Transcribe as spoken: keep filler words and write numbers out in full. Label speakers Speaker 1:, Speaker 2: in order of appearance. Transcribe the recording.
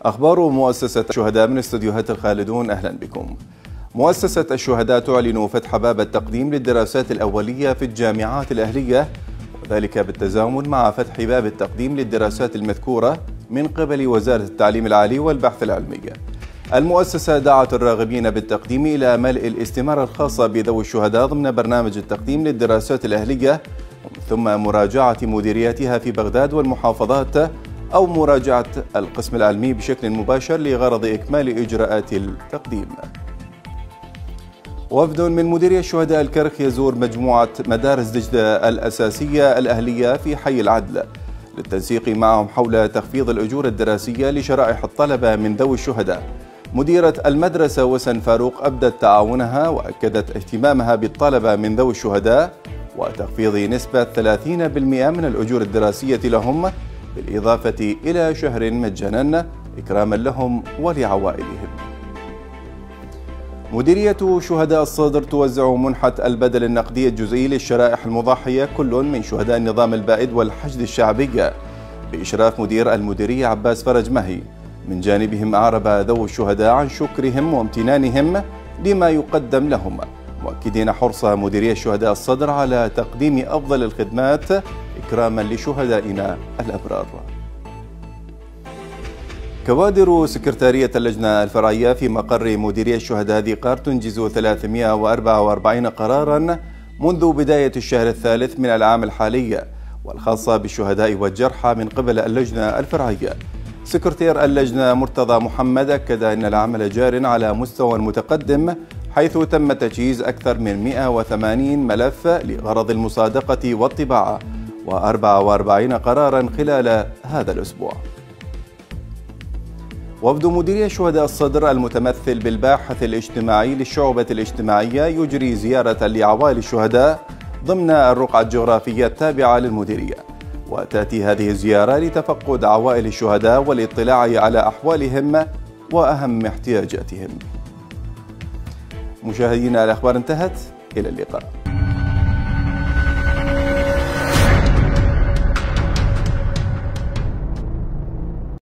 Speaker 1: أخبار مؤسسة الشهداء من استديوهات الخالدون، أهلا بكم. مؤسسة الشهداء تعلن فتح باب التقديم للدراسات الأولية في الجامعات الأهلية، وذلك بالتزامن مع فتح باب التقديم للدراسات المذكورة من قبل وزارة التعليم العالي والبحث العلمي. المؤسسة دعت الراغبين بالتقديم إلى ملء الاستمارة الخاصة بذوي الشهداء ضمن برنامج التقديم للدراسات الأهلية، ثم مراجعة مديرياتها في بغداد والمحافظات أو مراجعة القسم العلمي بشكل مباشر لغرض إكمال إجراءات التقديم. وفد من مديرية الشهداء الكرخ يزور مجموعة مدارس دجلة الأساسية الأهلية في حي العدل للتنسيق معهم حول تخفيض الأجور الدراسية لشرائح الطلبة من ذوي الشهداء. مديرة المدرسة وسن فاروق أبدت تعاونها وأكدت اهتمامها بالطلبة من ذوي الشهداء وتخفيض نسبة ثلاثين بالمئة من الأجور الدراسية لهم، بالإضافة إلى شهر مجانا إكراما لهم ولعوائلهم. مديرية شهداء الصدر توزع منحة البدل النقدي الجزئي للشرائح المضحية كل من شهداء النظام البائد والحشد الشعبي بإشراف مدير المديرية عباس فرج مهي. من جانبهم أعرب ذوي الشهداء عن شكرهم وامتنانهم لما يقدم لهم، مؤكدين حرص مديرية الشهداء الصدر على تقديم أفضل الخدمات إكراما لشهدائنا الأبرار. كوادر سكرتارية اللجنة الفرعية في مقر مديرية الشهداء ذي قار تنجز ثلاثمئة وأربعة وأربعين قراراً منذ بداية الشهر الثالث من العام الحالي، والخاصة بالشهداء والجرحى من قبل اللجنة الفرعية. سكرتير اللجنة مرتضى محمد أكد أن العمل جار على مستوى متقدم، حيث تم تجهيز أكثر من مئة وثمانين ملف لغرض المصادقة والطباعة وأربعة وأربعين قراراً خلال هذا الأسبوع. وفد مديرية شهداء الصدر المتمثل بالباحث الاجتماعي للشعبة الاجتماعية يجري زيارة لعوائل الشهداء ضمن الرقعة الجغرافية التابعة للمديرية، وتأتي هذه الزيارة لتفقد عوائل الشهداء والاطلاع على أحوالهم وأهم احتياجاتهم. مشاهدينا، الأخبار انتهت، إلى اللقاء.